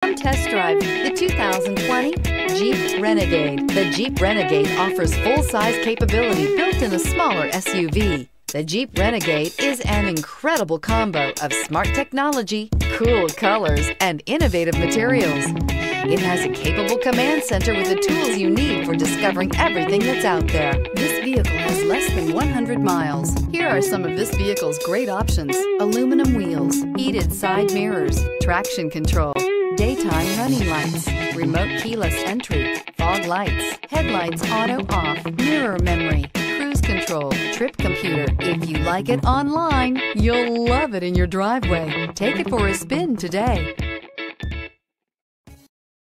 Come test drive the 2020 Jeep Renegade. The Jeep Renegade offers full-size capability built in a smaller SUV. The Jeep Renegade is an incredible combo of smart technology, cool colors, and innovative materials. It has a capable command center with the tools you need for discovering everything that's out there. This vehicle has less than 100 miles. Here are some of this vehicle's great options: aluminum wheels, heated side mirrors, traction control, daytime running lights, remote keyless entry, fog lights, headlights auto off, mirror memory, cruise control, trip computer. If you like it online, you'll love it in your driveway. Take it for a spin today.